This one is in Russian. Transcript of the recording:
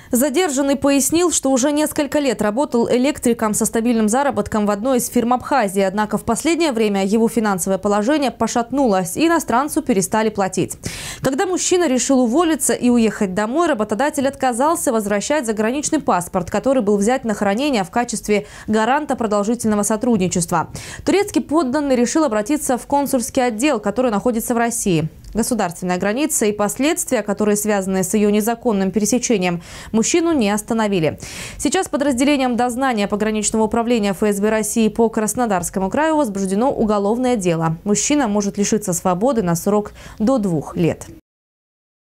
Задержанный пояснил, что уже несколько лет работал электриком со стабильным заработком в одной из фирм Абхазии. Однако в последнее время его финансовое положение пошатнулось, и иностранцу перестали платить. Когда мужчина решил уволиться и уехать домой, работодатель отказался возвращать заграничный паспорт, который был взят на хранение в качестве гаранта продолжительного сотрудничества. Турецкий подданный решил обратиться в консульский отдел, который находится в России. Государственная граница и последствия, которые связаны с ее незаконным пересечением, мужчину не остановили. Сейчас подразделением дознания пограничного управления ФСБ России по Краснодарскому краю возбуждено уголовное дело. Мужчина может лишиться свободы на срок до 2 лет.